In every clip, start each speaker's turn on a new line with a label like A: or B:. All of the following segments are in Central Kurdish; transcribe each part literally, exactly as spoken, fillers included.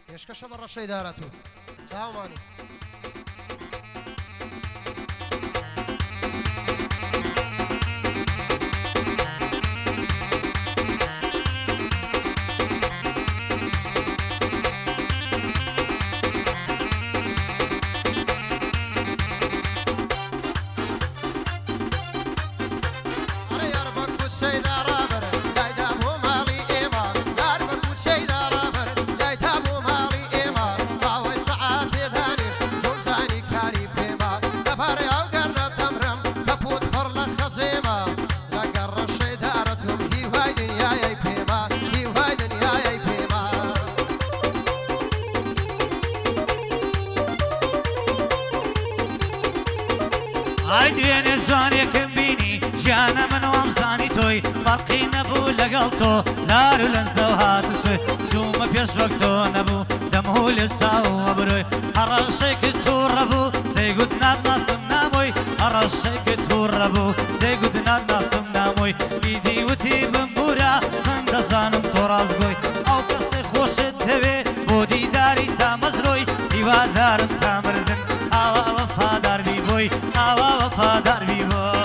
A: يشكش مرة شي دارته سلام عليكم.
B: عيدين الزاني كمبيني جانا من وامزاني توي فرقي نبو لقلتو دارو لنزوهات سوي زوم بيش وقتو نبو دمهو لساو أبروي هرشيك توربو دي قد ناد ناسم ناموي هرشيك توربو دي قد ناد ناسم ناموي بيدي وتي بمبورا من دزانم تورازقوي او كسي خوش التبي بودي داري تامزروي ديوا دارم تامردن آوا وفادار بي بوي آوا وفادار بي بوي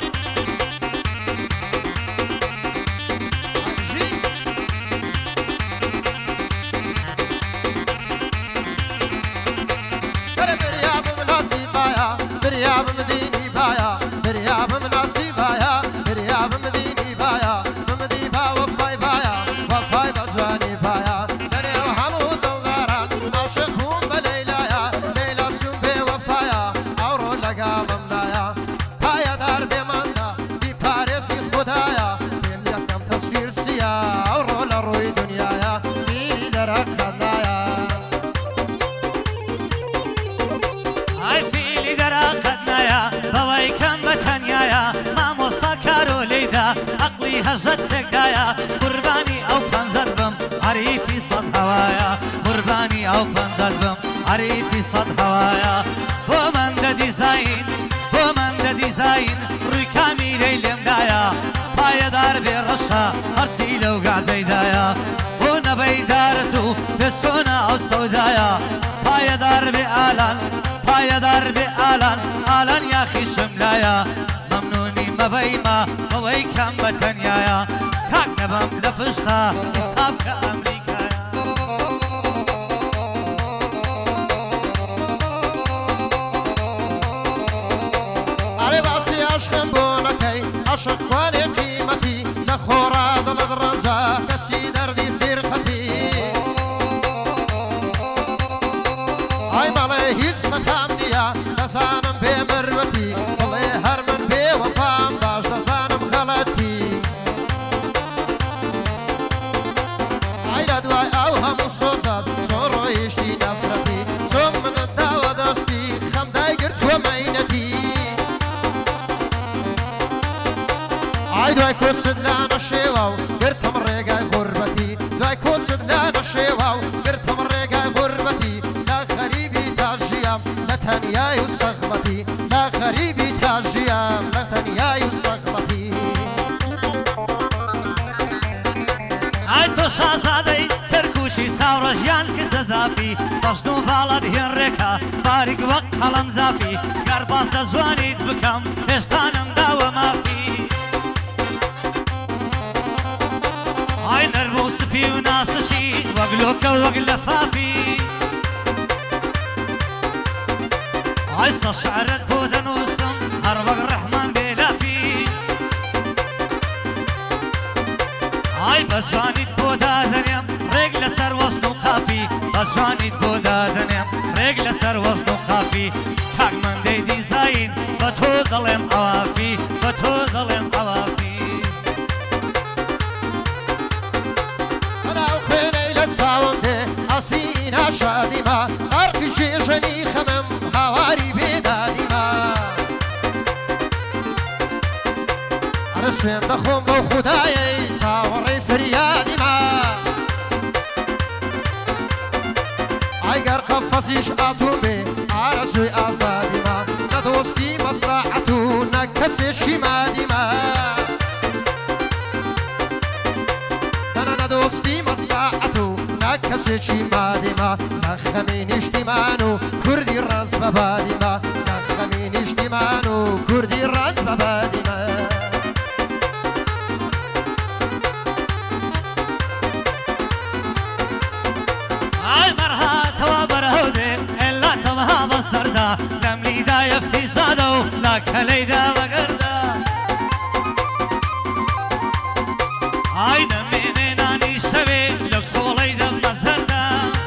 A: برياب مديني بايا برياب مناسي بايا برياب مديني بايا ممدي با وفاي بايا وفاي بزواني بايا دني وحمود الغارة عاشقهم بليلايا ليلى سنبي وفايا أورو لقا مملايا بايا دار بماندا بي باريسي خدايا بيم يكم تصوير سيا أورو لروي دنيايا في درك خدايا
B: بوي كم بتنيايا ما موسى كارو ليدا عقلي هجتك دايا قرباني او بنزد بم عريفي صد هوايا قرباني او بنزد بم عريفي صد هوايا ومن دا ديزاين ومن دا ديزاين روي كاميري لمدايا بايا دار بالرشا هرسي لو قاعد دايا ونبي دارتو بالسونا او السودايا بايا دار بآلان بايا دار بآلان آلان يا خي شملايا ممنوني مبيما مبي كم بتنيايا كاك نبم لفشتا حساب كأمريكايا
A: عرب عصي عشقم بونكي عشق واني قيمتي لخورا ضلد رنزا كسي دردي فرقتي هاي مالي هيس ختامنيا دسانم بمروتي والله هرمن بوفام باش دسانم خلتي عيلا دواي اوهم الصوصات صورو يشتي نفرتي زوم من الدعوة دستي خم داي قرت ومينتي عاي دواي كوسد لانا الشيواو قرت مريقاي غربتي دواي كوسد لانا الشيواو قرت مريقاي غربتي لا غريبي تاجيام لا تنياي وصغبتي لا غريبي تاجيام لا تنياي وصغبتي
B: عيتو شازادي تركوشي ساورا جيان كزازافي تشنو بالد هنركا بارك وقت حلم زافي قرباز دزواني بكم اشتانم داو ما في عي نربوس بي وناسشي وقلوك وقلفافي عيسى شعرت بودا نوسم هربق الرحمن بلافي عي بزواني بودا دنيم رجل سر وصنو قافي بزواني بودا دنيم رجل سر وصنو قافي كاك من دي ديزاين بتو ظلم اوافي بتو ظلم اوافي
A: انا وخيني للساوندي عصينا شاديما غرق جيجني خمم هواري بداديما عرسوين دخوم بو خدايي ساوري فرياديما عيقر قفصيش آتومي عرسوي آزاديما ندوستي مصلحتو نكسي شماديما أنا ندوستي مصلحتو نكسي کەسێکی مادیما نەخەمی نیشتیمان و کوردی ڕاست بە بادیما نەخەمی نیشتیمان و کوردی ڕاست بە بادیما
B: سردا لم ليدا يفتي زادو لك ليدا وقردا هاي نمي ناني شوي لك صوليدا مزردا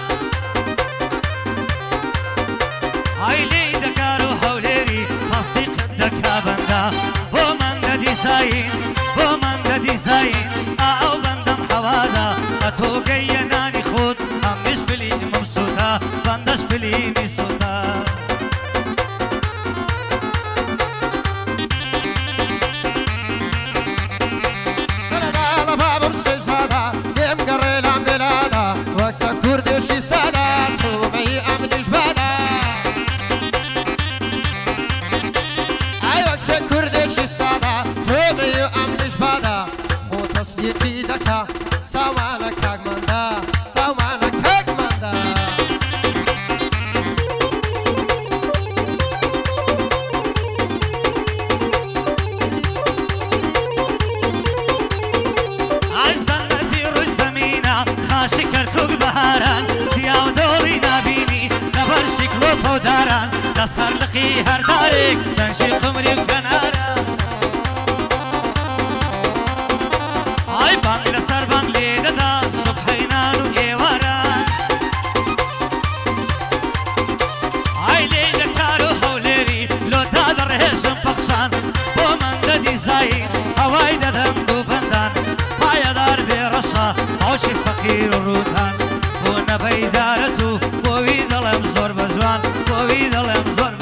B: هاي ليدا كارو حوليري تصديق دكا بندا ومن ددي زاين ومن ددي زاين او بندم حوادا اتوقي ناني خود همش بلي مبسوطة بندش بلي مبسوطة سرلقي هردارك تنشي قمري وكنارة هاي بانك لسر بانك ليددا صبحينان وإيوارا هاي ليدا كارو حوليري لو دادر هشم بخشان بومن ددي زاين هواي ددم دو بندان هاي دار برشا عوشي فقير وروتان بونا بيدارتو بوي ظلم زور بزوان بوي ظلم زور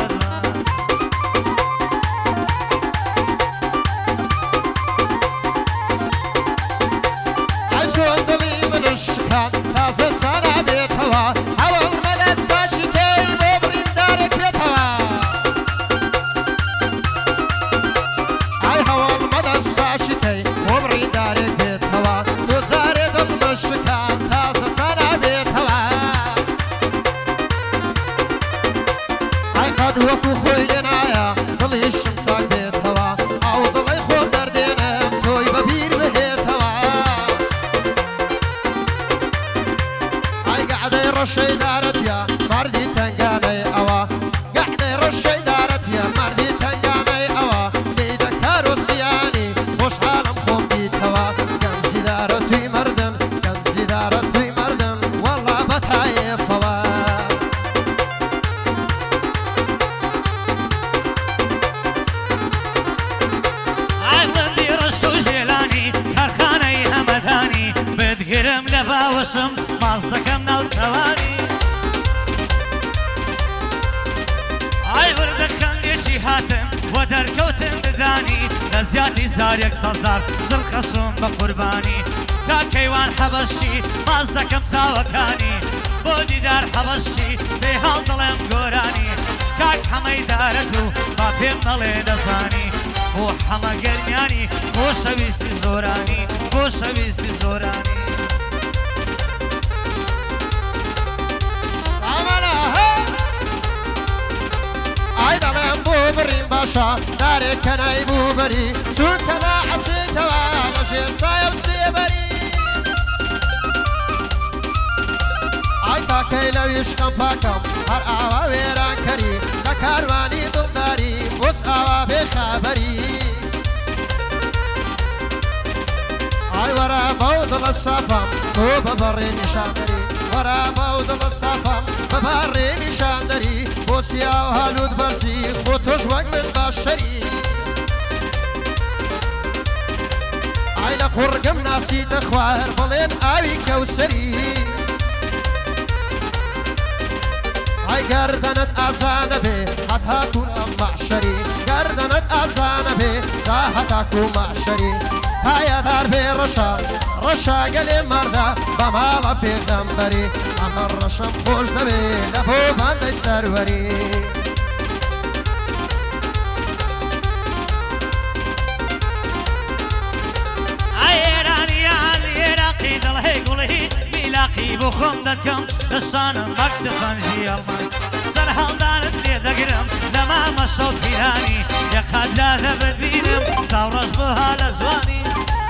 B: وشم مازدكم ناو ثواني اي وردك كان يشي هاتم ودر كوتم بداني لزياتي زاريك صزار زل خصوم بقرباني كان كيوان حبشي مازدكم ساوكاني بودي دار حبشي بهال ظلم قوراني كاك حمي دارتو بابيم نلي دزاني هو حما قرنياني هو شويستي زوراني هو شويستي زوراني بریم باشا داره کنای بو بری سود کنا عصی توان شیر سایب سی بری آی تا کیلویش کم پاکم هر آوا ویران کری نکاروانی دلداری بس آوا به خبری آی ورا بود الصفم تو ببری نشان داری ورا بود الصفم ببری نشان داری بوسیا و هالود برزی خودش وقت من باشری عیل خورگم ناسی تخوار بلین آوی کوسری ای گردنت آسان به حتی کن معشری گردنت آسان به حتی کن معشری های دار به رشا رشا گلی مرده بمال پیغمبری امر رشم خوش دبی لبو بند سروری ایرانی علی عراقی دلهی گلهی میلاقی بۆ خۆم دەکەم دەشانم بەک دەخەنژی ئەڵمان سەر هەڵدانت لێ دەگرم لە مامە شەو پیرانی یەقات لا دەبێت بینم چاوڕەش بۆ هالە جوانی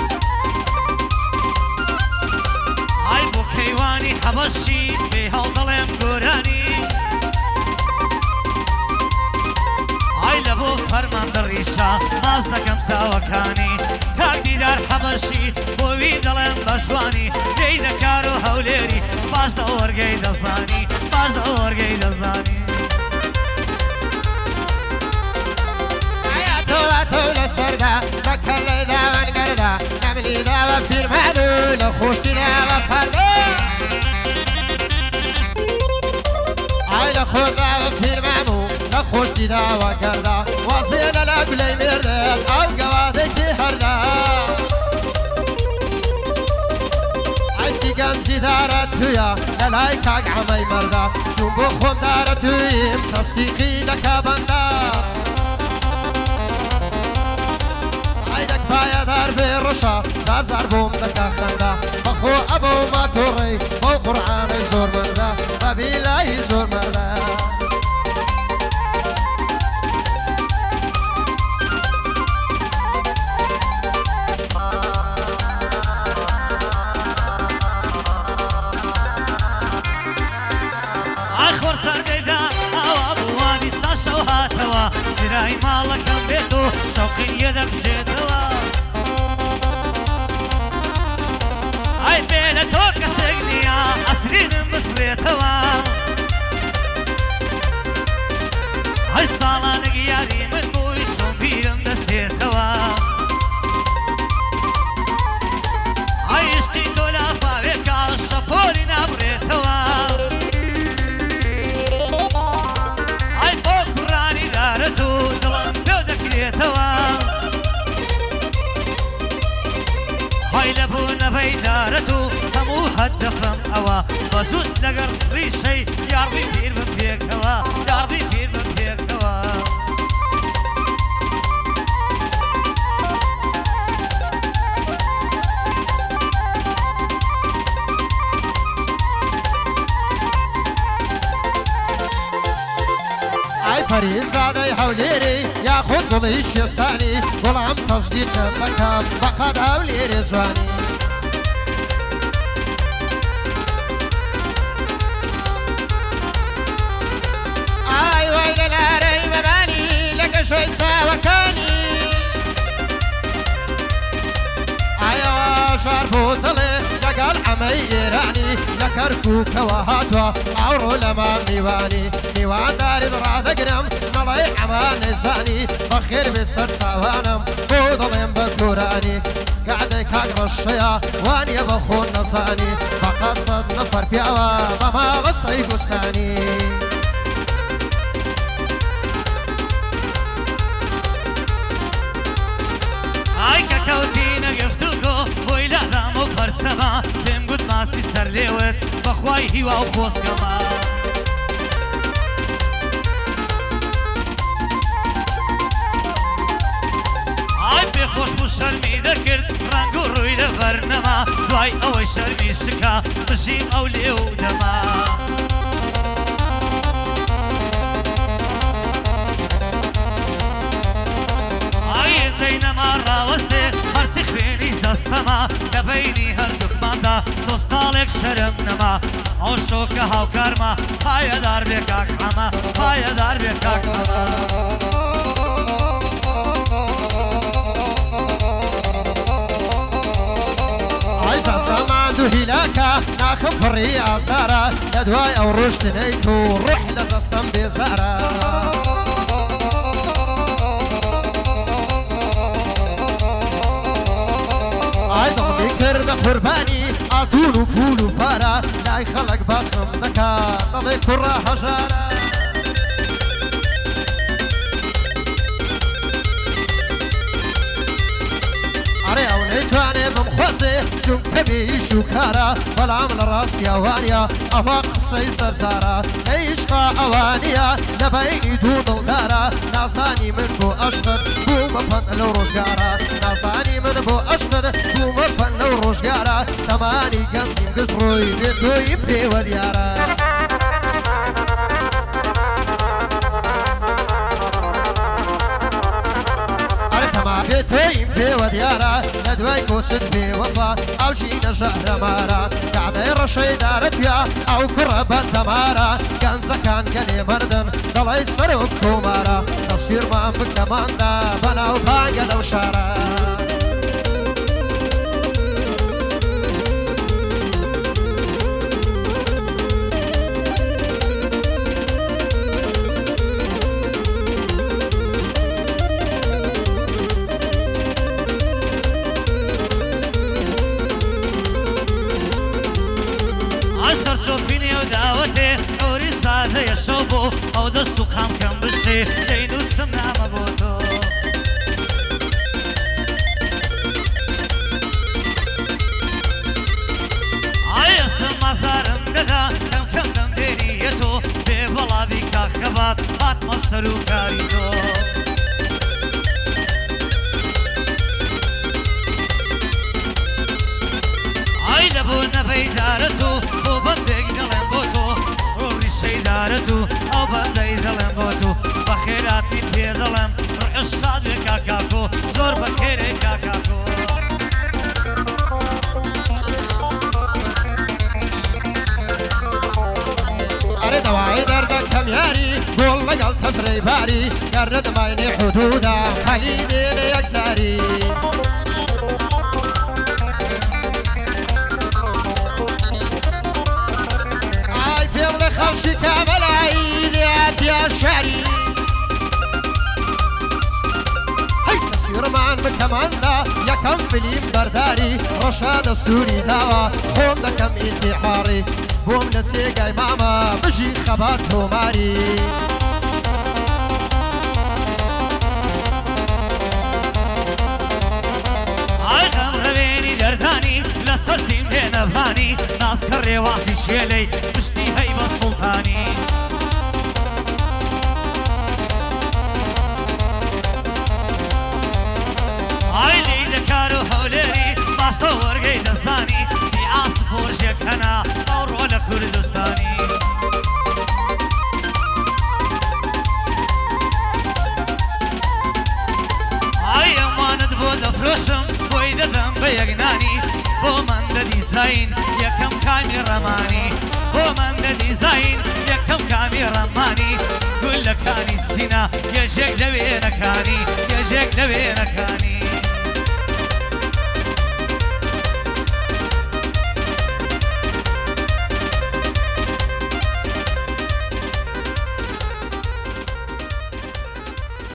B: ئای بۆ کەیوانی حەبەشی پێی هەڵدەڵێم گۆرانی ئای لە بۆ فەرماندە ڕیشە ماز دەکەم چاوەکانی کاک دیدار حەبەشی بۆوی دەڵێم بە جوانی لێی دەکار و هەولێری باش دە وەرگەی دەزانی باش دە وەرگەی دەزانی
A: ئایا تۆوە تۆ لە سەردا بەکە لێ داوەنگەردا نەمنی داوە پیرمان و لە خۆشتی داوە پەردە ئای لە خۆ داوە پیرمان و لە خۆشتی داوە گەردا واز بێنە لە گولەی مێردت ئەو گەوادێکی هەردا گەنجی دارە تویە لە لای کاک عەمەی مەردا چوون بۆ خۆم دارە تویم تەستیقی دەکا بەندا ئای دەکفایە دار بێ ڕەشە زار زار بۆم دەکا خەندا بەخۆ ئەبە و ماتۆڕی بۆ قورعانەی زۆر مەردا بە بیلایی زۆر مەردا
B: سرای ماڵەکەم بێت و شەوقینیە دەبژێتەوە ئای بێ لە تۆ کەسێک نییە ئەسرینم بسرێتەوە ئای ساڵانێک یاری من بووی چۆن بیرم دەسێتەوە ئای عشقی تۆ لافاوێکە شەپۆلی نابڕێتەوە های لبو نبیدارتو همو هدفم اوا بزود لگر ریشی یاربی پیر من پیک هوا یاربی پیر من پیک هوا
A: ئای پەریزادەی هەولێری یاخود دڵی شێستانی وەڵام تەزدیقت دەکەم بەقەد هەولێرێ جوانی ئای وای لە لارەی مەمانی لە گەشەی چاوەکانی ئایەوە شار بۆ دڵێ لەگەڵ عەمەی ئێرانی لە کەرکووکەوە هاتووە ئەوڕۆ لەمان میوانی میوانداریت ڕادەگرم نەڵێ عەما نێزانی بەخێر بێ سەر چاوانم بۆ دڵێم بە گۆرانی گەعدەی کاک ڕەشەیە وانیە بە خۆن نەزانی فەقەت سەد نەفەر پیاوە بە ماڵەسەی گوستانی
B: ئای کە کەوتینە گفتوگۆ بۆی لادام و پەرسەما پێم گوت ماسی سەر لێوت بەخوای هیوا و خۆزگەما ئای پێ خۆش بوو شەرمی دەکرد ڕەنگ و ڕووی لە بەرنەما دوای ئەوەی شەرمی شکا بژیم ئەو لێ و دەما دەینەما ڕاوەستێ هەرچی خوێنی زەستەما کە بەینی هەردووکماندا دۆستاڵێک شەرم نەما ئەو شۆکە هاوکارمە پایەدار بێ کاک عەمە پایەدار بێ کاک عەمە
A: ئای زەستەمان دوو هیلاکە ناخم پڕی ئازارە لە دوای ئەو ڕۆژتنەی تو ڕوح لە زەستەم بێزارە ئای دڵمی کردە قوربانی ئاتون و پول و پارە لای خەڵک باسم دەکات دەڵێ کوڕە هەژارە ئەرێ ئەو نەیتوانێ بمخوازێ چونکە بێیش و کارە بەڵام لە ڕاستی ئەوانیە ئەوە قسەی سەرزارە نەیشقا ئەوانیە لە بەینی دوو دڵدارە نازانی من بۆ ئەشقت بوو بە پەند لەو ڕۆژگارە نازانی من بۆ ئەشقەد بوومە فەنە و ڕۆژگارە تەمانی گەنجیم گشت ڕۆی بێت تۆی پێوە دیارە تویم پێوە دیارە لە دوای کۆچت بێوەفا ئەو ژینە ژەهرەمارە کعدەی ڕەشەی دارت بیا ئەو کوڕە بە تەمارە گەنجەکان گەلێ بەردن دەڵی سەر و کۆمارە تەسویرمان بکەماندا بەناو پانگە لەو شارە
B: ئەو دەست و خامکەم بشێ دەینووسم نامە بۆ تۆ ئایەسم مەزارم دەدا کەم کەم دەم دێریە تۆ بێ بەڵاوی کاخەبات هاتمە سەر و کاری تۆ ئای لە بۆ نەفەیدارەت و بۆ بەندێک دەڵێم بۆ تۆ دارت و ئەو بەندەی دەڵێم بۆ تو بە خێراتی پێ دەڵێم ڕعشاد وێ کاکاکۆ زۆر بە خێرێ کاکاکۆ
A: ئەرێ دەوای دەردەکەم یاری گۆڵ لەگەڵ تەسرەی باری گەرنە دەماینێ حودودا خەلی دێنێ یەکساری خەڵکی کامەلایی دێتیا شاری هەی تەسویرمان بکەماندا یەکەم فیلم بەرداری ڕەشا دەستوری داوە خۆم دەکەم ئینتیحاڕی بۆم لە سێگای مامە بژی خەبات تۆماری
B: ئایغەم ڕەوێنی دەردانی لەسەر سیم لێنەبانی ناسکە ڕێواسی شێلەی پشتی هەی بە سوڵتانی ئای لێی دەکار و هەولێری باش تۆ وەرگەی دەزانی سی ئاسف فۆرژێکەنا ئەو ڕۆ لە کوردستانی ئای ئەمانت بۆ دەفرۆشم بۆی دەدەم بە یەکنانی بۆ من دە دیزاین یەکەم کامی ڕەمانی بۆ من دە دیزاین یەکەم کامی ڕەمانی گولەکانی سینا یەژێک لە وێنەکانی یەژێک لە وێنەکانی